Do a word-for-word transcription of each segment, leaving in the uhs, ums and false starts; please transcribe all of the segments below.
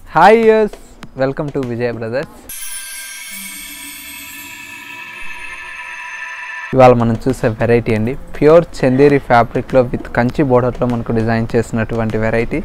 Hi yes welcome to Vijay brothers. ఇవాళ మనం చూసే వెరైటీ అండి ప్యూర్ చందేరి ఫ్యాబ్రిక్లో విత్ కంచి బోర్డర్లో మనకు డిజైన్ చేసినటువంటి వెరైటీ.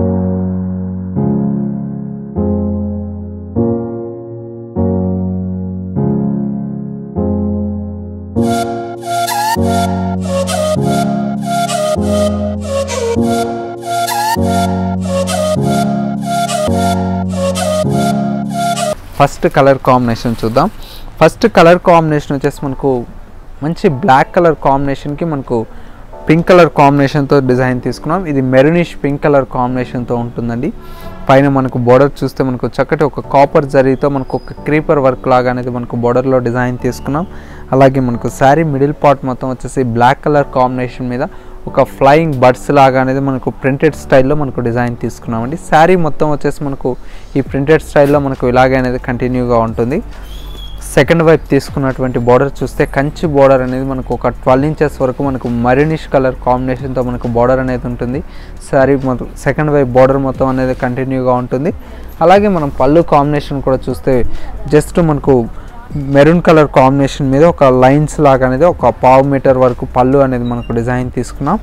ఫస్ట్ కలర్ కాంబినేషన్ చూద్దాం. ఫస్ట్ కలర్ కాంబినేషన్ వచ్చేసి మనకు మంచి బ్లాక్ కలర్ కాంబినేషన్కి మనకు పింక్ కలర్ కాంబినేషన్తో డిజైన్ తీసుకున్నాం. ఇది మెరూనిష్ పింక్ కలర్ కాంబినేషన్తో ఉంటుందండి. పైన మనకు బోర్డర్ చూస్తే మనకు చక్కటి ఒక కాపర్ జరీతో మనకు ఒక క్రీపర్ వర్క్ లాగా అనేది మనకు బోర్డర్లో డిజైన్ తీసుకున్నాం. అలాగే మనకు శారీ మిడిల్ పార్ట్ మొత్తం వచ్చేసి బ్లాక్ కలర్ కాంబినేషన్ మీద ఒక ఫ్లయింగ్ బర్డ్స్ లాగా అనేది మనకు ప్రింటెడ్ స్టైల్లో మనకు డిజైన్ తీసుకున్నామండి. శారీ మొత్తం వచ్చేసి మనకు ఈ ప్రింటెడ్ స్టైల్లో మనకు ఇలాగే అనేది కంటిన్యూగా ఉంటుంది. సెకండ్ వైపు తీసుకున్నటువంటి బోర్డర్ చూస్తే కంచి బోర్డర్ అనేది మనకు ఒక ట్వెల్వ్ ఇంచెస్ వరకు మనకు మరీనిష్ కలర్ కాంబినేషన్తో మనకు బోర్డర్ అనేది ఉంటుంది. శారీ మొత్తం సెకండ్ వైపు బోర్డర్ మొత్తం అనేది కంటిన్యూగా ఉంటుంది. అలాగే మనం పళ్ళు కాంబినేషన్ కూడా చూస్తే జస్ట్ మనకు మెరూన్ కలర్ కాంబినేషన్ మీద ఒక లైన్స్ లాగా అనేది ఒక పావు మీటర్ వరకు పళ్ళు అనేది మనకు డిజైన్ తీసుకున్నాం.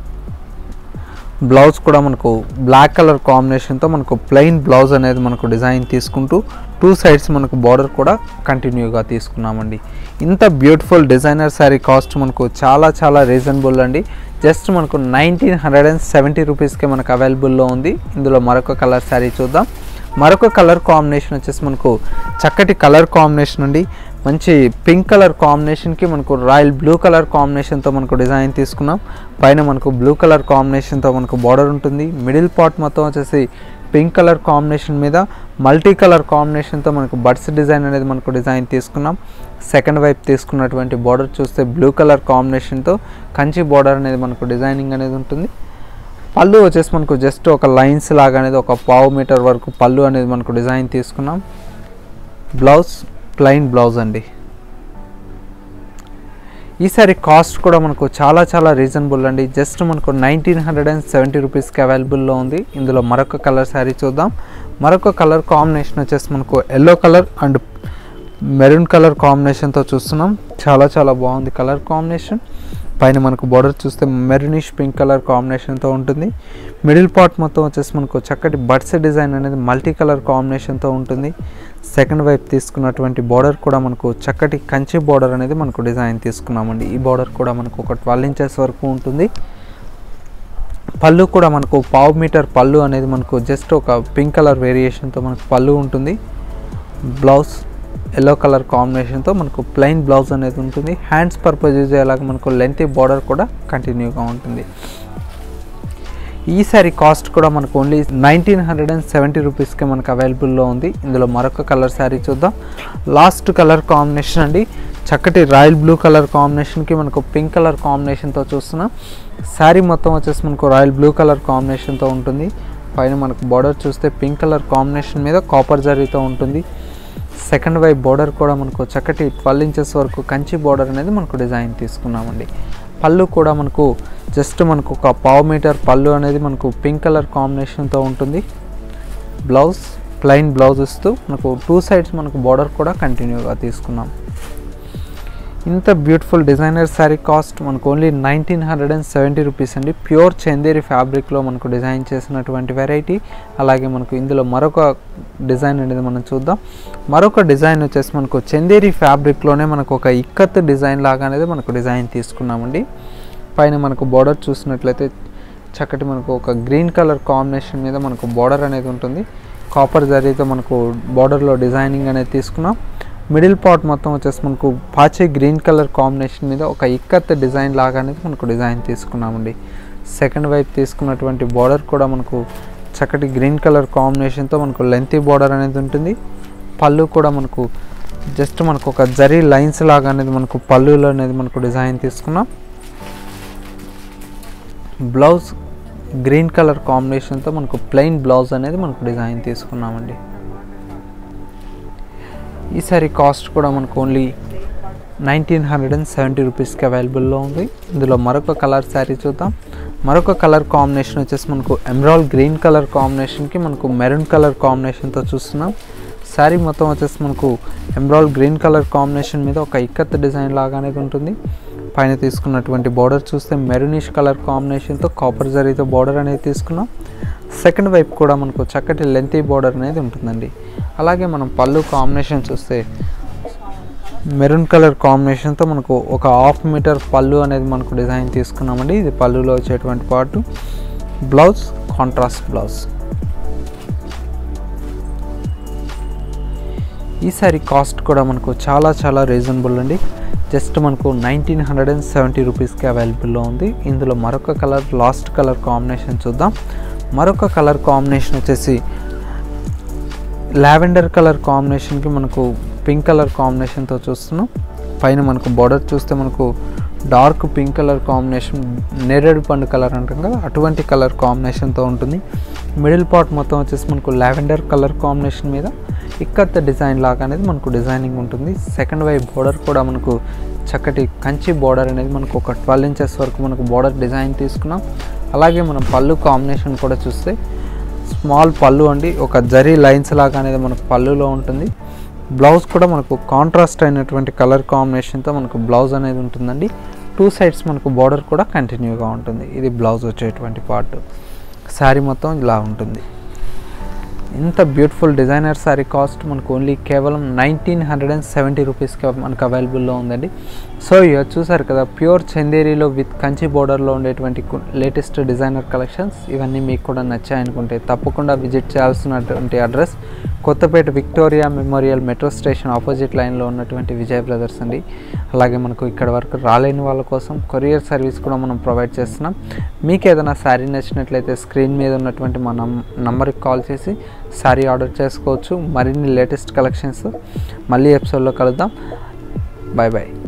బ్లౌజ్ కూడా మనకు బ్లాక్ కలర్ కాంబినేషన్తో మనకు ప్లెయిన్ బ్లౌజ్ అనేది మనకు డిజైన్ తీసుకుంటూ టూ సైడ్స్ మనకు బార్డర్ కూడా కంటిన్యూగా తీసుకున్నామండి. ఇంత బ్యూటిఫుల్ డిజైనర్ శారీ కాస్ట్ మనకు చాలా చాలా రీజనబుల్ అండి. జస్ట్ మనకు నైన్టీన్ హండ్రెడ్ అండ్ సెవెంటీ రూపీస్కే మనకు అవైలబుల్లో ఉంది. ఇందులో మరొక కలర్ శారీ చూద్దాం. మరొక కలర్ కాంబినేషన్ వచ్చేసి మనకు చక్కటి కలర్ కాంబినేషన్ అండి. మంచి పింక్ కలర్ కాంబినేషన్కి మనకు రాయల్ బ్లూ కలర్ కాంబినేషన్తో మనకు డిజైన్ తీసుకున్నాం. పైన మనకు బ్లూ కలర్ కాంబినేషన్తో మనకు బార్డర్ ఉంటుంది. మిడిల్ పార్ట్ మొత్తం వచ్చేసి పింక్ కలర్ కాంబినేషన్ మీద మల్టీ కలర్ కాంబినేషన్తో మనకు బడ్స్ డిజైన్ అనేది మనకు డిజైన్ తీసుకున్నాం. సెకండ్ వైపు తీసుకున్నటువంటి బార్డర్ చూస్తే బ్లూ కలర్ కాంబినేషన్తో కంచి బార్డర్ అనేది మనకు డిజైనింగ్ అనేది ఉంటుంది. పళ్ళు వచ్చేసి మనకు జస్ట్ ఒక లైన్స్ లాగా అనేది ఒక పావు మీటర్ వరకు పళ్ళు అనేది మనకు డిజైన్ తీసుకున్నాం. బ్లౌజ్ ప్లెయిన్ బ్లౌజ్ అండి. ఈ సారీ కాస్ట్ కూడా మనకు చాలా చాలా రీజనబుల్ అండి. జస్ట్ మనకు నైన్టీన్ హండ్రెడ్ అండ్ సెవెంటీ రూపీస్కి అవైలబుల్లో ఉంది. ఇందులో మరొక కలర్ శారీ చూద్దాం. మరొక కలర్ కాంబినేషన్ వచ్చేసి మనకు yellow colour and maroon colour కాంబినేషన్తో చూస్తున్నాం. చాలా చాలా బాగుంది కలర్ కాంబినేషన్. పైన మనకు బార్డర్ చూస్తే మెరూనిష్ పింక్ కలర్ కాంబినేషన్తో ఉంటుంది. మిడిల్ పార్ట్ మొత్తం వచ్చేసి మనకు చక్కటి బడ్స్ డిజైన్ అనేది మల్టీ కలర్ కాంబినేషన్తో ఉంటుంది. సెకండ్ వైపు తీసుకున్నటువంటి బార్డర్ కూడా మనకు చక్కటి కంచి బార్డర్ అనేది మనకు డిజైన్ తీసుకున్నామండి. ఈ బార్డర్ కూడా మనకు ఒక ట్వెల్వ్ ఇంచెస్ వరకు ఉంటుంది. పళ్ళు కూడా మనకు పావు మీటర్ పళ్ళు అనేది మనకు జస్ట్ ఒక పింక్ కలర్ వేరియేషన్తో మనకు పళ్ళు ఉంటుంది. బ్లౌజ్ ఎల్లో కలర్ కాంబినేషన్తో మనకు ప్లెయిన్ బ్లౌజ్ అనేది ఉంటుంది. హ్యాండ్స్ పర్పస్ యూజ్ అయ్యేలాగా మనకు లెంతీ బార్డర్ కూడా కంటిన్యూగా ఉంటుంది. ఈ సారీ కాస్ట్ కూడా మనకు only nineteen hundred and seventy రూపీస్కి మనకు అవైలబుల్లో ఉంది. ఇందులో మరొక కలర్ శారీ చూద్దాం. లాస్ట్ కలర్ కాంబినేషన్ అండి. చక్కటి రాయల్ బ్లూ కలర్ కాంబినేషన్కి మనకు పింక్ కలర్ కాంబినేషన్తో చూస్తున్నాం. శారీ మొత్తం వచ్చేసి మనకు రాయల్ బ్లూ కలర్ కాంబినేషన్తో ఉంటుంది. పైన మనకు బార్డర్ చూస్తే పింక్ కలర్ కాంబినేషన్ మీద కాపర్ జరీతో ఉంటుంది. సెకండ్ వైపు బార్డర్ కూడా మనకు చక్కటి ట్వెల్వ్ ఇంచెస్ వరకు కంచి బార్డర్ అనేది మనకు డిజైన్ తీసుకున్నామండి. పళ్ళు కూడా మనకు జస్ట్ మనకు ఒక పావు మీటర్ పళ్ళు అనేది మనకు పింక్ కలర్ కాంబినేషన్తో ఉంటుంది. బ్లౌజ్ ప్లెయిన్ బ్లౌజ్ ఇస్తూ మనకు టూ సైడ్స్ మనకు బార్డర్ కూడా కంటిన్యూగా తీసుకున్నాం. ఇంత బ్యూటిఫుల్ డిజైనర్ శారీ కాస్ట్ మనకు only nineteen hundred and seventy rupees అండి. ప్యూర్ చందేరి ఫ్యాబ్రిక్లో మనకు డిజైన్ చేసినటువంటి వెరైటీ. అలాగే మనకు ఇందులో మరొక డిజైన్ అనేది మనం చూద్దాం. మరొక డిజైన్ వచ్చేసి మనకు చందేరి ఫ్యాబ్రిక్లోనే మనకు ఒక ఇక్కత్ డిజైన్ లాగా అనేది మనకు డిజైన్ తీసుకున్నామండి. పైన మనకు బార్డర్ చూసినట్లయితే చక్కటి మనకు ఒక గ్రీన్ కలర్ కాంబినేషన్ మీద మనకు బార్డర్ అనేది ఉంటుంది. కాపర్ జరీతో మనకు బార్డర్లో డిజైనింగ్ అనేది తీసుకున్నాం. మిడిల్ పార్ట్ మొత్తం వచ్చేసి మనకు పాచే గ్రీన్ కలర్ కాంబినేషన్ మీద ఒక ఇక్కత్ డిజైన్ లాగా అనేది మనకు డిజైన్ తీసుకున్నామండి. సెకండ్ వైపు తీసుకున్నటువంటి బార్డర్ కూడా మనకు చక్కటి గ్రీన్ కలర్ కాంబినేషన్తో మనకు లెంతీ బార్డర్ అనేది ఉంటుంది. పళ్ళు కూడా మనకు జస్ట్ మనకు ఒక జరీ లైన్స్ లాగా అనేది మనకు పళ్ళులో అనేది మనకు డిజైన్ తీసుకున్నాం. బ్లౌజ్ గ్రీన్ కలర్ కాంబినేషన్తో మనకు ప్లెయిన్ బ్లౌజ్ అనేది మనకు డిజైన్ తీసుకున్నామండి. ఈ సారీ కాస్ట్ కూడా మనకు only nineteen hundred and seventy రూపీస్కి అవైలబుల్లో ఉంది. ఇందులో మరొక కలర్ శారీ చూద్దాం. మరొక కలర్ కాంబినేషన్ వచ్చేసి మనకు ఎమరాల్డ్ గ్రీన్ కలర్ కాంబినేషన్కి మనకు మెరూన్ కలర్ కాంబినేషన్తో చూస్తున్నాం. శారీ మొత్తం వచ్చేసి మనకు ఎమరాల్డ్ గ్రీన్ కలర్ కాంబినేషన్ మీద ఒక ఇక్కత్ డిజైన్ లాగా అనేది ఉంటుంది. పైన తీసుకున్నటువంటి బార్డర్ చూస్తే మెరూనిష్ కలర్ కాంబినేషన్తో కాపర్ జరీతో బార్డర్ అనేది తీసుకున్నాం. సెకండ్ వైపు కూడా మనకు చక్కటి లెంతీ బార్డర్ అనేది ఉంటుందండి. అలాగే మనం పళ్ళు కాంబినేషన్ చూస్తే మెరూన్ కలర్ కాంబినేషన్తో మనకు ఒక హాఫ్ మీటర్ పళ్ళు అనేది మనకు డిజైన్ తీసుకున్నామండి. ఇది పళ్ళులో వచ్చేటువంటి పార్ట్. Blouse contrast blouse. ఈ సారీ కాస్ట్ కూడా మనకు చాలా చాలా రీజనబుల్ అండి. జస్ట్ మనకు నైన్టీన్ హండ్రెడ్ అండ్ సెవెంటీ రూపీస్కి అవైలబుల్లో ఉంది. ఇందులో మరొక కలర్ లాస్ట్ కలర్ కాంబినేషన్ చూద్దాం. మరొక కలర్ కాంబినేషన్ వచ్చేసి లావెండర్ కలర్ కాంబినేషన్కి మనకు పింక్ కలర్ కాంబినేషన్తో చూస్తున్నాం. పైన మనకు బార్డర్ చూస్తే మనకు డార్క్ పింక్ కలర్ కాంబినేషన్, నేరేడు పండు కలర్ అంటాం కదా, అటువంటి కలర్ కాంబినేషన్తో ఉంటుంది. మిడిల్ పార్ట్ మొత్తం వచ్చేసి మనకు లావెండర్ కలర్ కాంబినేషన్ మీద ఇక్కత్ డిజైన్ లాగా అనేది మనకు డిజైనింగ్ ఉంటుంది. సెకండ్ వైపు బార్డర్ కూడా మనకు చక్కటి కంచి బార్డర్ అనేది మనకు ఒక ట్వెల్వ్ ఇంచెస్ వరకు మనకు బార్డర్ డిజైన్ తీసుకున్నాం. అలాగే మనం పళ్ళు కాంబినేషన్ కూడా చూస్తే స్మాల్ పళ్ళు అండి, ఒక జరీ లైన్స్ లాగా అనేది మనకు పళ్ళులో ఉంటుంది. బ్లౌజ్ కూడా మనకు కాంట్రాస్ట్ అయినటువంటి కలర్ కాంబినేషన్తో మనకు బ్లౌజ్ అనేది ఉంటుందండి. టూ సైడ్స్ మనకు బార్డర్ కూడా కంటిన్యూగా ఉంటుంది. ఇది బ్లౌజ్ వచ్చేటువంటి పార్ట్. శారీ మొత్తం ఇలా ఉంటుంది. ఇంత బ్యూటిఫుల్ డిజైనర్ శారీ కాస్ట్ మనకు ఓన్లీ కేవలం నైన్టీన్ హండ్రెడ్ అండ్ సెవెంటీ రూపీస్కి మనకు అవైలబుల్లో ఉందండి. సో ఇక చూసారు కదా, ప్యూర్ చందేరీలో విత్ కంచి బోర్డర్లో ఉండేటువంటి లేటెస్ట్ డిజైనర్ కలెక్షన్స్. ఇవన్నీ మీకు కూడా నచ్చాయనుకుంటే తప్పకుండా విజిట్ చేయాల్సినటువంటి address Kothapet Victoria Memorial metro station opposite లైన్లో ఉన్నటువంటి విజయ్ బ్రదర్స్ అండి. అలాగే మనకు ఇక్కడ వరకు రాలేని వాళ్ళ కోసం కొరియర్ సర్వీస్ కూడా మనం ప్రొవైడ్ చేస్తున్నాం. మీకు ఏదైనా శారీ నచ్చినట్లయితే స్క్రీన్ మీద ఉన్నటువంటి మా నం నంబర్కి కాల్ చేసి శారీ ఆర్డర్ చేసుకోవచ్చు. మరిన్ని లేటెస్ట్ కలెక్షన్స్ మళ్ళీ ఎపిసోడ్లో కలుద్దాం. Bye bye.